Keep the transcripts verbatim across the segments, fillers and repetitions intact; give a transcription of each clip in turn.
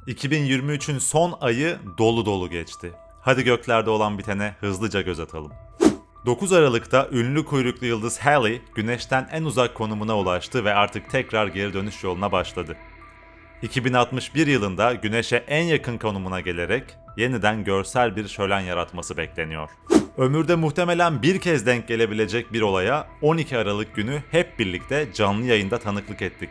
iki bin yirmi üçün son ayı dolu dolu geçti. Hadi göklerde olan bitene hızlıca göz atalım. dokuz Aralık'ta ünlü kuyruklu yıldız Halley, Güneş'ten en uzak konumuna ulaştı ve artık tekrar geri dönüş yoluna başladı. iki bin altmış bir yılında Güneş'e en yakın konumuna gelerek yeniden görsel bir şölen yaratması bekleniyor. Ömürde muhtemelen bir kez denk gelebilecek bir olaya on iki Aralık günü hep birlikte canlı yayında tanıklık ettik.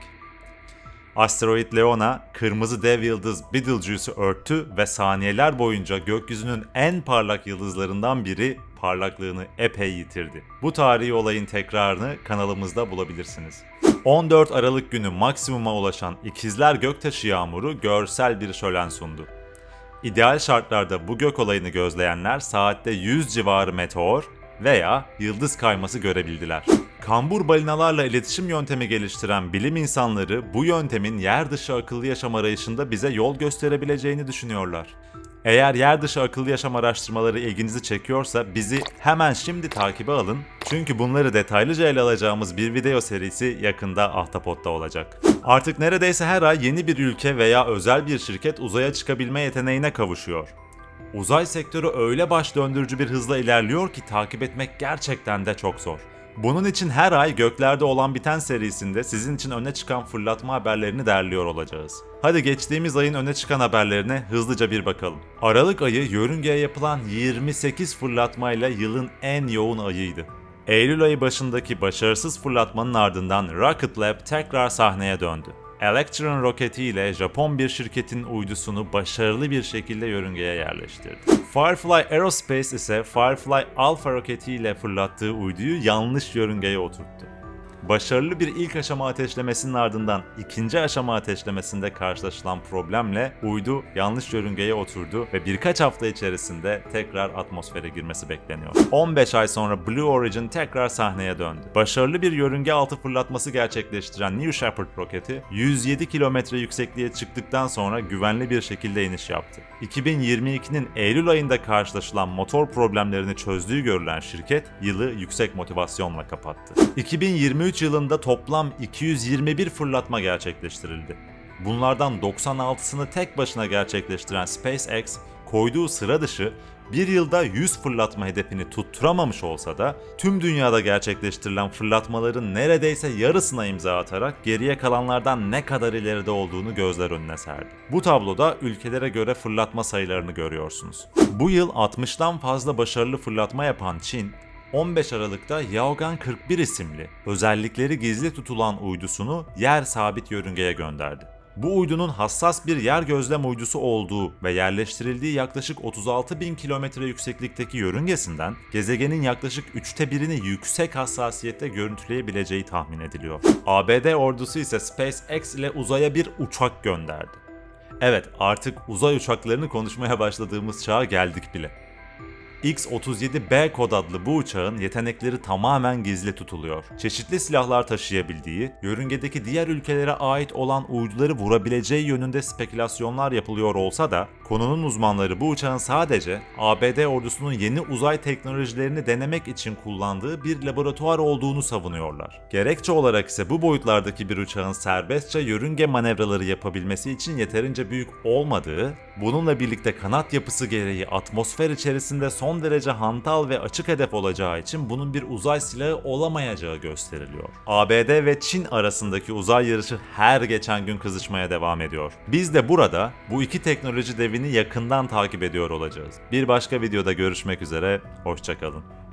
Asteroid Leona, kırmızı dev yıldız Betelgeuse'u örttü ve saniyeler boyunca gökyüzünün en parlak yıldızlarından biri parlaklığını epey yitirdi. Bu tarihi olayın tekrarını kanalımızda bulabilirsiniz. on dört Aralık günü maksimuma ulaşan İkizler Göktaşı Yağmuru görsel bir şölen sundu. İdeal şartlarda bu gök olayını gözleyenler saatte yüz civarı meteor veya yıldız kayması görebildiler. Kambur balinalarla iletişim yöntemi geliştiren bilim insanları bu yöntemin yer dışı akıllı yaşam arayışında bize yol gösterebileceğini düşünüyorlar. Eğer yer dışı akıllı yaşam araştırmaları ilginizi çekiyorsa bizi hemen şimdi takibe alın, çünkü bunları detaylıca ele alacağımız bir video serisi yakında Ahtapot'ta olacak. Artık neredeyse her ay yeni bir ülke veya özel bir şirket uzaya çıkabilme yeteneğine kavuşuyor. Uzay sektörü öyle baş döndürücü bir hızla ilerliyor ki takip etmek gerçekten de çok zor. Bunun için her ay Göklerde Olan Biten serisinde sizin için öne çıkan fırlatma haberlerini derliyor olacağız. Hadi geçtiğimiz ayın öne çıkan haberlerine hızlıca bir bakalım. Aralık ayı yörüngeye yapılan yirmi sekiz fırlatmayla yılın en yoğun ayıydı. Eylül ayı başındaki başarısız fırlatmanın ardından Rocket Lab tekrar sahneye döndü. Electron roketi ile Japon bir şirketin uydusunu başarılı bir şekilde yörüngeye yerleştirdi. Firefly Aerospace ise Firefly Alpha roketi ile fırlattığı uyduyu yanlış yörüngeye oturttu. Başarılı bir ilk aşama ateşlemesinin ardından ikinci aşama ateşlemesinde karşılaşılan problemle uydu yanlış yörüngeye oturdu ve birkaç hafta içerisinde tekrar atmosfere girmesi bekleniyor. on beş ay sonra Blue Origin tekrar sahneye döndü. Başarılı bir yörünge altı fırlatması gerçekleştiren New Shepard roketi yüz yedi kilometre yüksekliğe çıktıktan sonra güvenli bir şekilde iniş yaptı. iki bin yirmi ikinin Eylül ayında karşılaşılan motor problemlerini çözdüğü görülen şirket yılı yüksek motivasyonla kapattı. iki bin yirmi üç yılında toplam iki yüz yirmi bir fırlatma gerçekleştirildi. Bunlardan doksan altısını tek başına gerçekleştiren SpaceX, koyduğu sıra dışı bir yılda yüz fırlatma hedefini tutturamamış olsa da tüm dünyada gerçekleştirilen fırlatmaların neredeyse yarısına imza atarak geriye kalanlardan ne kadar ileride olduğunu gözler önüne serdi. Bu tabloda ülkelere göre fırlatma sayılarını görüyorsunuz. Bu yıl altmıştan fazla başarılı fırlatma yapan Çin, on beş Aralık'ta Yaogan kırk bir isimli, özellikleri gizli tutulan uydusunu yer sabit yörüngeye gönderdi. Bu uydunun hassas bir yer gözlem uydusu olduğu ve yerleştirildiği yaklaşık otuz altı bin kilometre yükseklikteki yörüngesinden gezegenin yaklaşık üçte birini yüksek hassasiyette görüntüleyebileceği tahmin ediliyor. A B D ordusu ise SpaceX ile uzaya bir uçak gönderdi. Evet, artık uzay uçaklarını konuşmaya başladığımız çağa geldik bile. X otuz yedi B kod adlı bu uçağın yetenekleri tamamen gizli tutuluyor. Çeşitli silahlar taşıyabildiği, yörüngedeki diğer ülkelere ait olan uyduları vurabileceği yönünde spekülasyonlar yapılıyor olsa da, konunun uzmanları bu uçağın sadece A B D ordusunun yeni uzay teknolojilerini denemek için kullandığı bir laboratuvar olduğunu savunuyorlar. Gerekçe olarak ise bu boyutlardaki bir uçağın serbestçe yörünge manevraları yapabilmesi için yeterince büyük olmadığı, bununla birlikte kanat yapısı gereği atmosfer içerisinde son son derece hantal ve açık hedef olacağı için bunun bir uzay silahı olamayacağı gösteriliyor. A B D ve Çin arasındaki uzay yarışı her geçen gün kızışmaya devam ediyor. Biz de burada bu iki teknoloji devini yakından takip ediyor olacağız. Bir başka videoda görüşmek üzere, hoşça kalın.